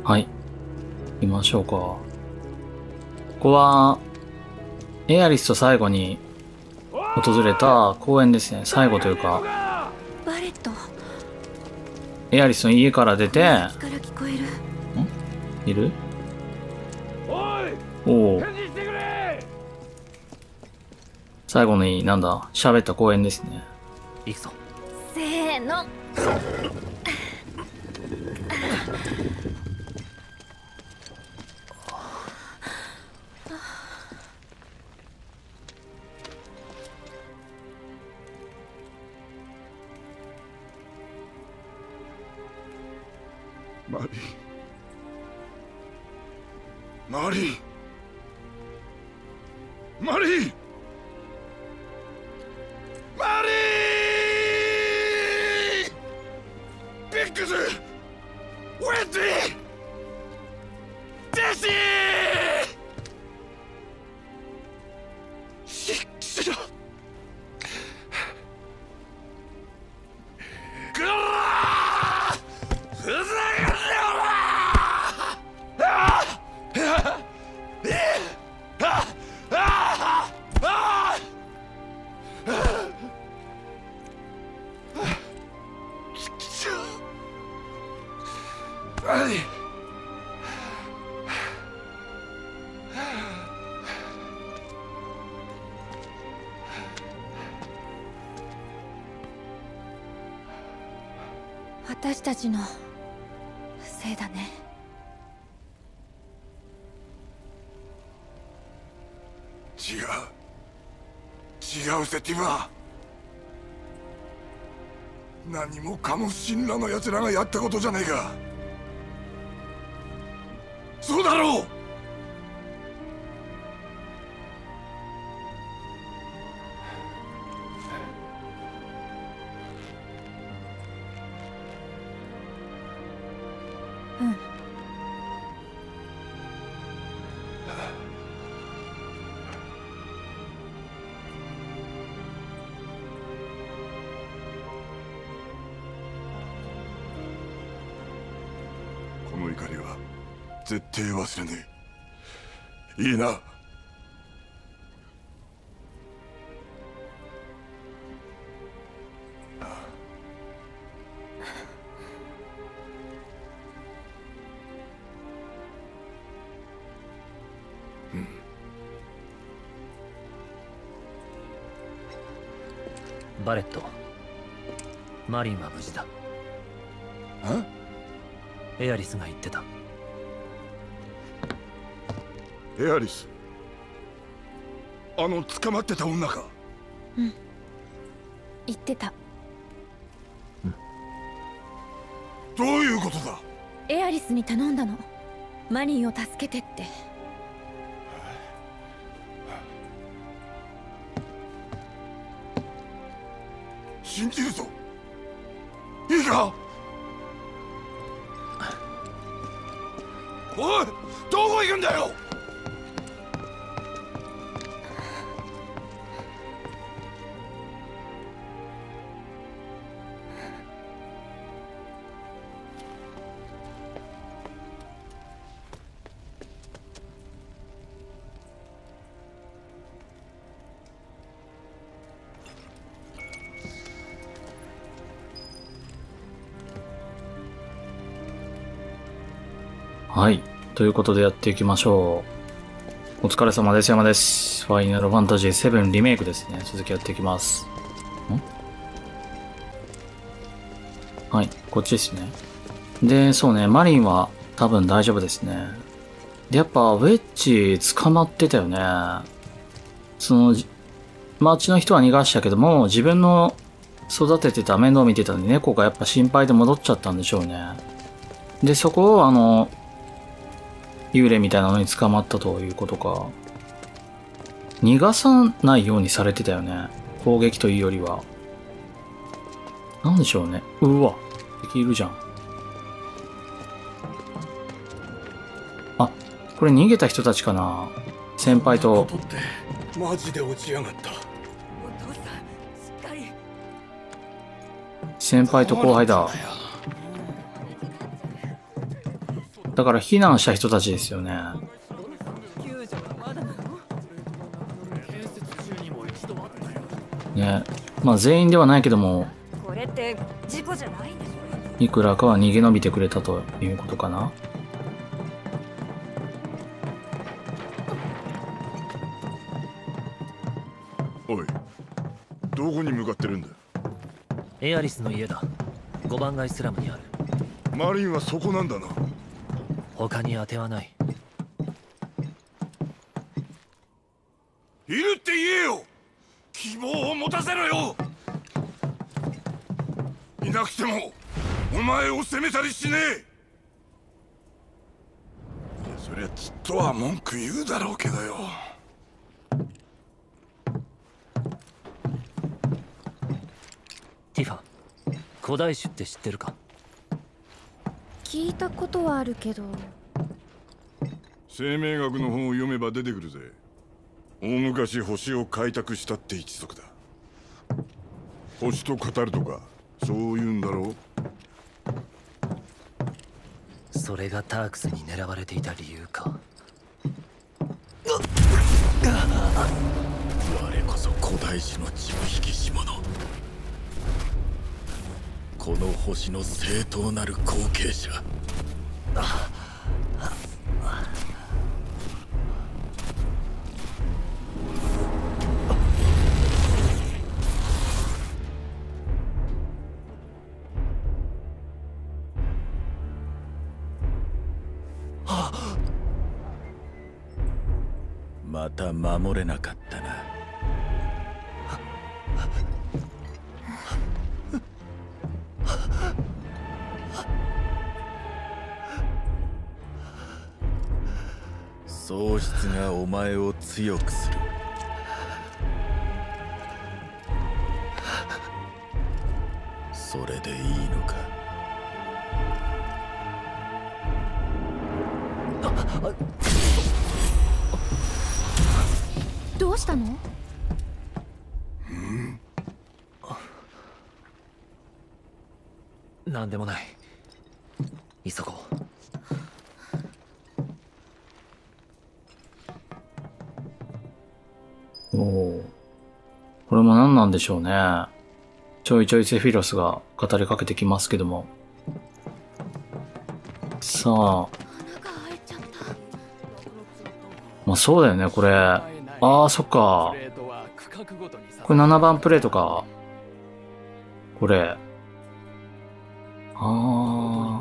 はい。行きましょうか。ここは、エアリスと最後に訪れた公園ですね。最後というか、 バレット。 エアリスの家から出て、 から聞こえる。 いる？ おい、 おお。 返事してくれ。 最後になんだ、喋った公園ですね。 行くぞ。 せーの。 マリー、マリー、マリー、マリー、ビッグズ、ウェンディ、ジェシー、しろ、くらー、ふざけんなよ私たちのせいだね。 違うぜティバー。何もかも神羅の奴らがやったことじゃねえか。そうだろう。 うん。 この怒りは絶対忘れねえ。いいな。 バレット、マリンは無事だ。エアリスが言ってた。 エアリス、捕まってた女か。 うん。言ってた。 どういうことだ。 エアリスに頼んだの。マリンを助けてって。 信じるぞ。いいか。おい、どこ行くんだよ。 はい。ということでやっていきましょう。お疲れ様です。山です。ファイナルファンタジー7リメイクですね。続きやっていきます。はい。こっちですね。で、そうね。マリンは多分大丈夫ですね。で、やっぱ、ウェッジ捕まってたよね。町の人は逃がしたけども、自分の育ててた面倒見てた猫がやっぱ心配で戻っちゃったんでしょうね。で、そこを幽霊みたいなのに捕まったということか。逃がさないようにされてたよね。攻撃というよりは。なんでしょうね。うわ。敵いるじゃん。あ、これ逃げた人たちかな。先輩と。 マジで落ちやがった。 お父さん、しっかり。 先輩と後輩だ。 だから避難した人たちですよね。 救助はまだなの？ ね。まあ全員ではないけども、 これって事故じゃないんでしょ？ いくらかは逃げ延びてくれたということかな。 おい、どこに向かってるんだ？ エアリスの家だ。5番街スラムにある。 マリンはそこなんだな。 他に当てはない。 いるって言えよ。希望を持たせろよ。いなくてもお前を責めたりしねえ。いや、そりゃちっとは文句言うだろうけどよ。 ティファ、古代種って知ってるか？ 聞いたことはあるけど。 生命学の本を読めば出てくるぜ。大昔星を開拓したって一族だ。星と語るとかそう言うんだろう。 それがタークスに狙われていた理由か。 我こそ古代種の血を引きし者。この星の正当なる後継者。また守れなかったな。喪失がお前を強くする。それでいいのか？ どうしたの？ なんでもない。急ごう。 おお。これも何なんでしょうね。ちょいちょいセフィロスが語りかけてきますけども。さあ。 穴が開いちゃった。 まあそうだよね、これ。ああ、そっか。これ7番プレートか。これ。ああ。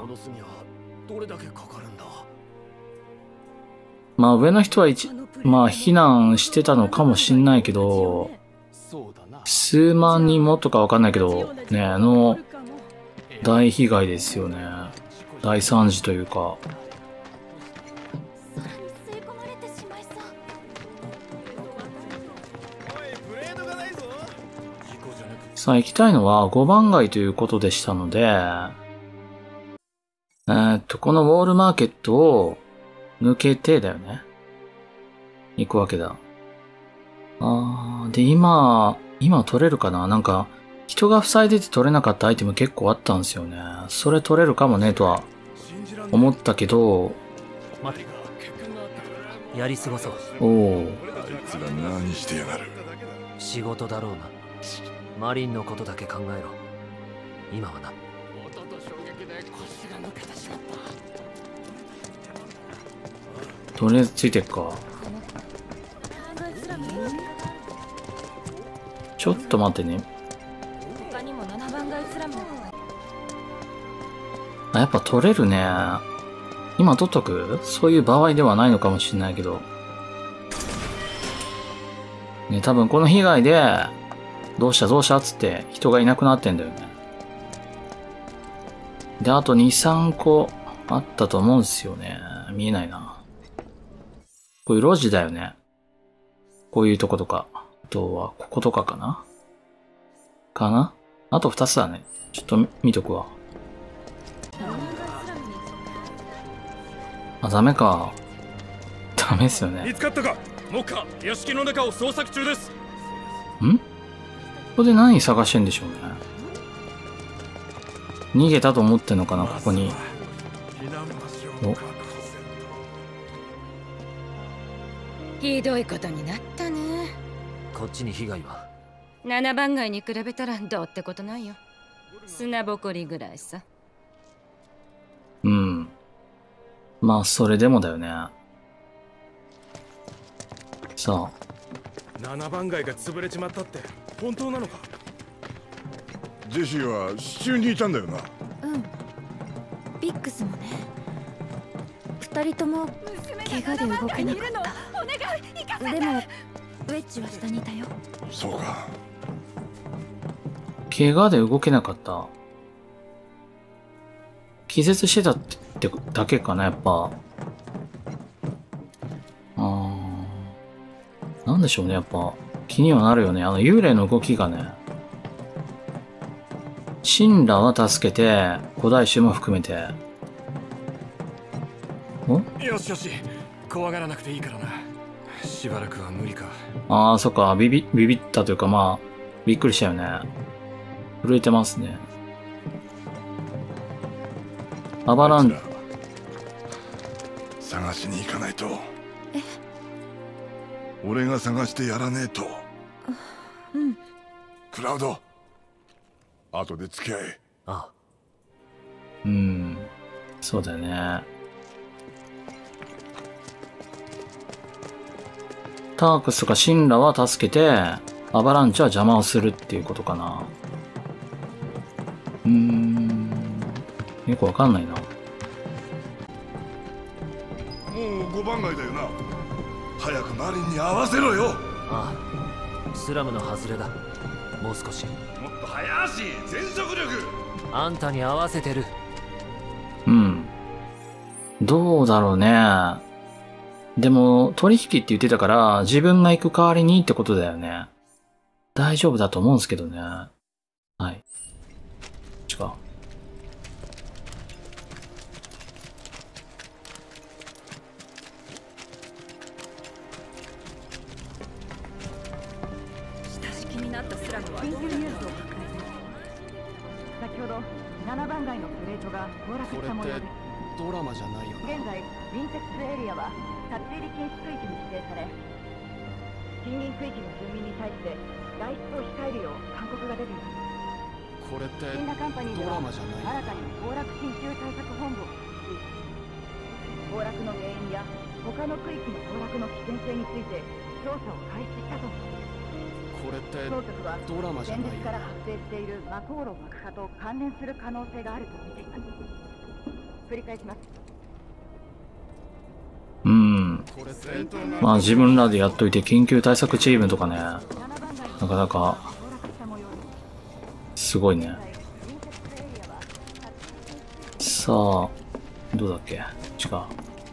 まあ上の人はまあ避難してたのかもしんないけど、数万人もとかわかんないけど、ね、大被害ですよね。大惨事というか。 空に吸い込まれてしまいそう。 さあ行きたいのは5番街ということでしたので、このウォールマーケットを抜けてだよね。行くわけだ。で、今取れるかな？なんか、人が塞いでて取れなかったアイテム結構あったんですよね。それ取れるかもね、とは思ったけど。 待て。やり過ごそう。 おお。 あいつら何してやがる。 仕事だろうな。マリンのことだけ考えろ。今はな。 とりあえずついてっか。ちょっと待ってね。 他にも7番街スラムの方が。 やっぱ取れるね。今取っとく？そういう場合ではないのかもしれないけど。ね、多分この被害で、どうしたっつって人がいなくなってんだよね。で、あと2、3個あったと思うんですよね。見えないな。こういう路地だよね。こういうとことか。あとは、こことかかな？あと2つだね。ちょっと見とくわ。ダメか。ダメっすよね。 見つかったか？目下屋敷の中を捜索中です。 ここで何探してんでしょうね。逃げたと思ってんのかな、ここに。 お、 ひどいことになったね。 こっちに被害は？ 7番街に比べたらどうってことないよ。砂ぼこりぐらいさ。 うん。まあ、それでもだよね。さあ。 7番街が潰れちまったって本当なのか？ ジェシーは支柱にいたんだよな。 うん。ビックスもね。2人とも怪我で動けなかった。でもウェッジは下にいたよ。 そうか。 怪我で動けなかった。気絶してたってだけかな、やっぱ。なんでしょうね、やっぱ。気にはなるよね。幽霊の動きがね。神羅は助けて、古代種も含めて。 よしよし、怖がらなくていいからな。しばらくは無理か。 ああ、そっか。ビビったというか、まあ、びっくりしたよね。震えてますね。アバラン、 探しに行かないと。俺が探してやらねえと。 うん。 クラウド、後で付き合え。 ああ。 うん。そうだよね。タークスとかシンラは助けて、アバランチは邪魔をするっていうことかな。よくわかんないな。もう5番街だよな。早くマリンに合わせろよ。 ああ、スラムの外れだ。もう少し。 もっと早足、全速力。 あんたに合わせてる。 うん。どうだろうね。でも、取引って言ってたから、自分が行く代わりにってことだよね。大丈夫だと思うんですけどね。はい。違う。 緊急ニュースを確認。先ほど7番街のプレートが崩落した模様です。 ドラマじゃないよな。 現在ヴィンテックスエリアは立ち入り禁止区域に指定され、近隣区域の住民に対して外出を控えるよう勧告が出ています。 これってシンラカンパニーではドラマじゃない。 新たに崩落緊急対策本部を設置し、崩落の原因や他の区域の崩落の危険性について調査を開始したと。 これって当局はドラマじゃないよ現実から発生しているマコーロ爆破と関連する可能性があると見ています。繰り返します。 これってまあ自分らでやっといて緊急対策チームとかね、なかなかすごいね。さあ、どうだっけ？違う。こ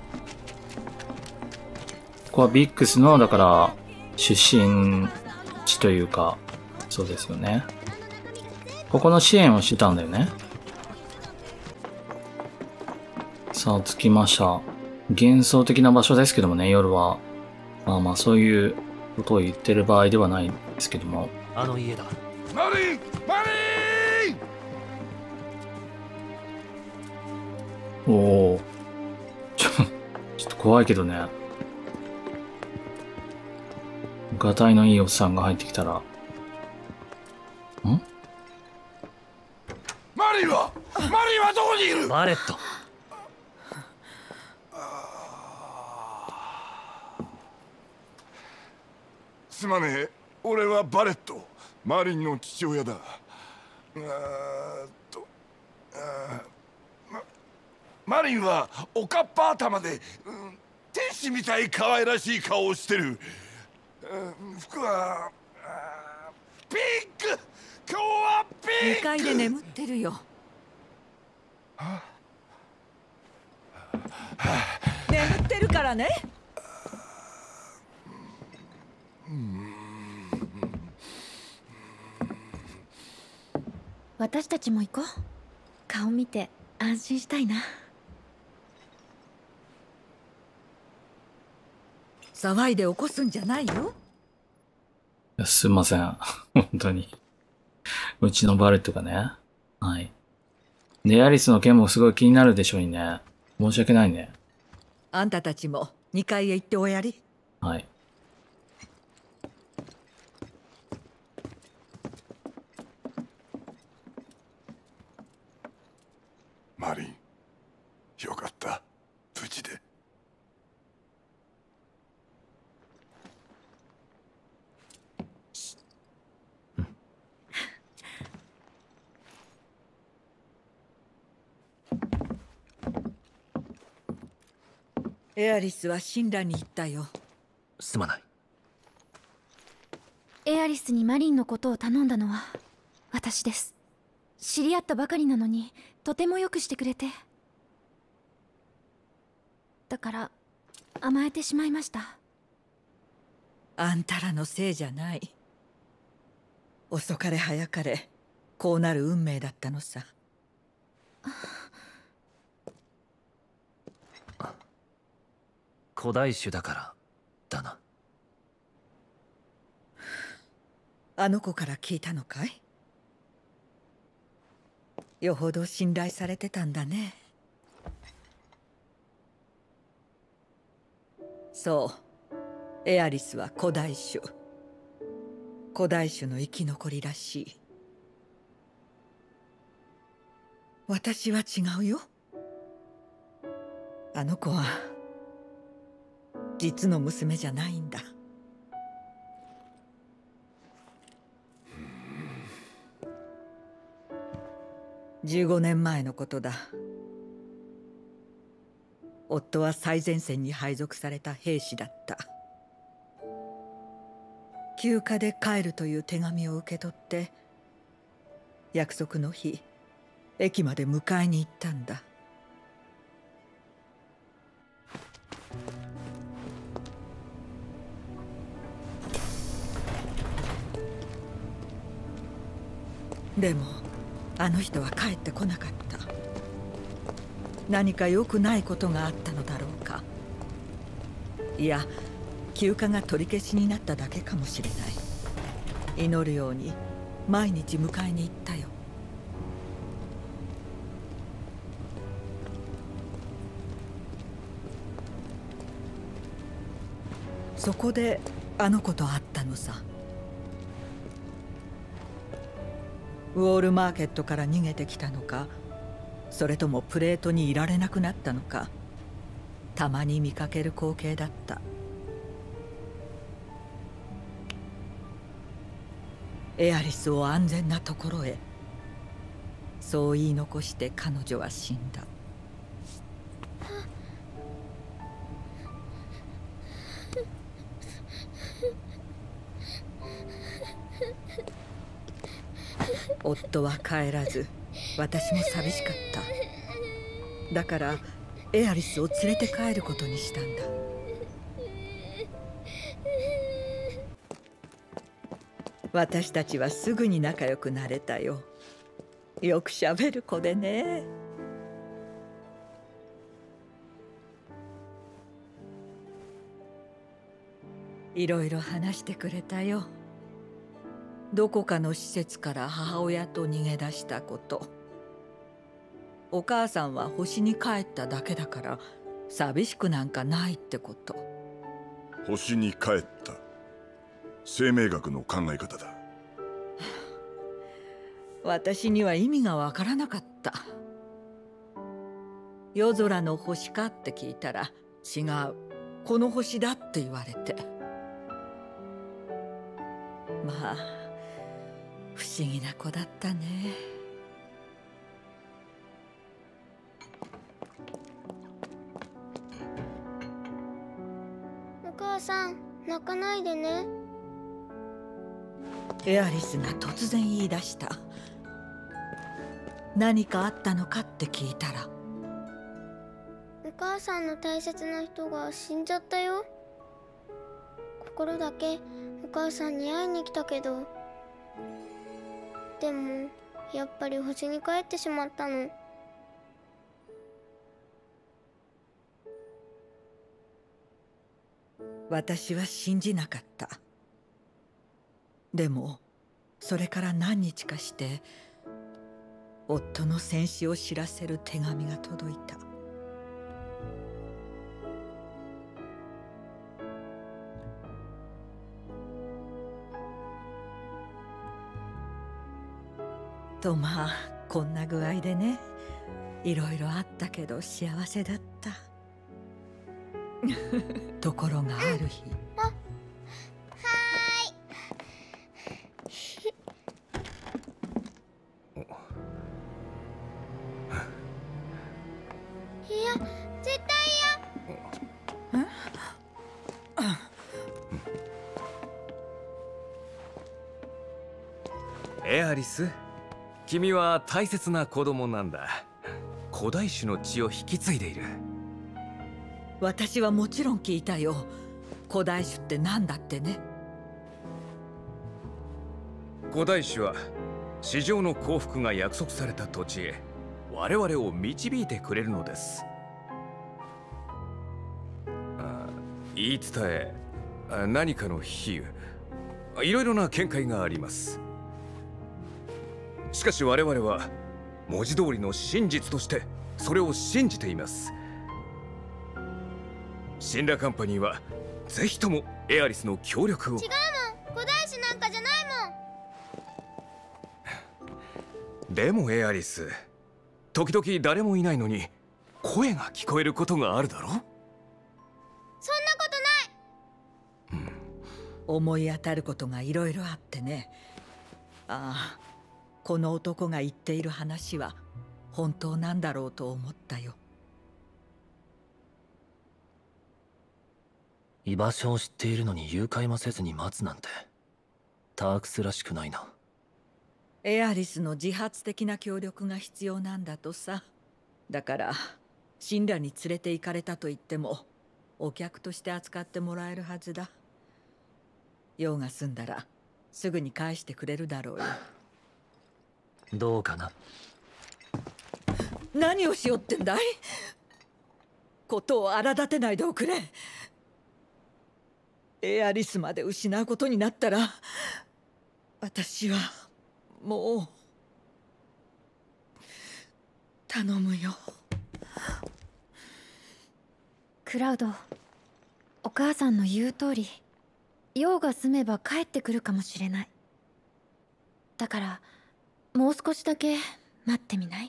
こはビックスの、だから出身地というか、そうですよね。ここの支援をしてたんだよね。さあ、着きました。幻想的な場所ですけどもね、夜は。まあまあ、そういうことを言ってる場合ではないんですけども。 あの家だ。 マリン、マリン。 おお。ちょっと怖いけどね。ガタイのいいおっさんが入ってきたら。 マリンはどこにいる？ バレット。 すまねえ、俺はバレット、マリンの父親だ。マリンはおかっぱ頭で、天使みたい可愛らしい顔をしてる。服はピンク。今日はピンク。 2階で眠ってるよ。眠ってるからね。 私たちも行こう。顔見て安心したいな。 騒いで起こすんじゃないよ。 いやすいません。本当に。うちのバレットがね。はい。で、アリスの件もすごい気になるでしょうにね。 申し訳ないね。 あんたたちも2階へ行っておやり。 はい。 マリン、よかった、無事で。 エアリスは神羅に行ったよ。 すまない。 エアリスにマリンのことを頼んだのは私です。知り合ったばかりなのにとてもよくしてくれて、だから甘えてしまいました。 あんたらのせいじゃない。遅かれ早かれこうなる運命だったのさ。 古代種だからだな。 あの子から聞いたのかい？よほど信頼されてたんだね。そう、エアリスは古代種。古代種の生き残りらしい。私は違うよ。あの子は実の娘じゃないんだ。15年前のことだ。夫は最前線に配属された兵士だった。休暇で帰るという手紙を受け取って、約束の日駅まで迎えに行ったんだ。でもあの人は帰ってこなかった。何か良くないことがあったのだろうか。いや、休暇が取り消しになっただけかもしれない。祈るように毎日迎えに行ったよ。そこであの子と会ったのさ。ウォールマーケットから逃げてきたのか、それともプレートにいられなくなったのか、たまに見かける光景だった。エアリスを安全なところへ、そう言い残して彼女は死んだ。夫は帰らず、私も寂しかった。だからエアリスを連れて帰ることにしたんだ。私たちはすぐに仲良くなれたよ。よくしゃべる子でね。いろいろ話してくれたよ。どこかの施設から母親と逃げ出したこと。お母さんは星に帰っただけだから寂しくなんかないってこと。 星に帰った。生命学の考え方だ。 私には意味がわからなかった。夜空の星かって聞いたら違う、この星だって言われて。まあ不思議な子だったね。 お母さん、泣かないでね。 エアリスが突然言い出した。何かあったのかって聞いたら、 お母さんの大切な人が死んじゃったよ。心だけお母さんに会いに来たけど、でもやっぱり星に帰ってしまったの。 私は信じなかった。でもそれから何日かして夫の戦死を知らせる手紙が届いた。 とまあこんな具合でね、いろいろあったけど幸せだった。ところがある日、 いや、絶対エアリス、君は大切な子供なんだ。古代種の血を引き継いでいる。 私はもちろん聞いたよ。古代種って何だってね。 古代種は地上の幸福が約束された土地へ我々を導いてくれるのです。言い伝え、何かの比喩、いろいろな見解があります。しかし我々は文字通りの真実としてそれを信じています。シンラカンパニーはぜひともエアリスの協力を。 違うもん、古代種なんかじゃないもん。 でもエアリス、時々誰もいないのに声が聞こえることがあるだろ。 そんなことない。 思い当たることがいろいろあってね。ああ、この男が言っている話は本当なんだろうと思ったよ。 居場所を知っているのに誘拐もせずに待つなんてタークスらしくないな。 エアリスの自発的な協力が必要なんだとさ。だからシンラに連れて行かれたと言ってもお客として扱ってもらえるはずだ。用が済んだらすぐに返してくれるだろうよ。 どうかな。 何をしようってんだい。ことを荒立てないでおくれ。エアリスまで失うことになったら私はもう頼むよ。 クラウド、お母さんの言う通り、用が済めば帰ってくるかもしれない。だからもう少しだけ待ってみない？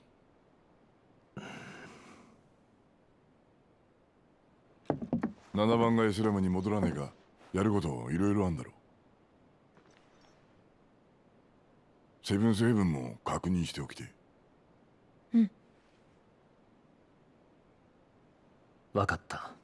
7番街スラムに戻らねえか。やることいろいろあんだろ。セブンスヘブンも確認しておきて。 分かった。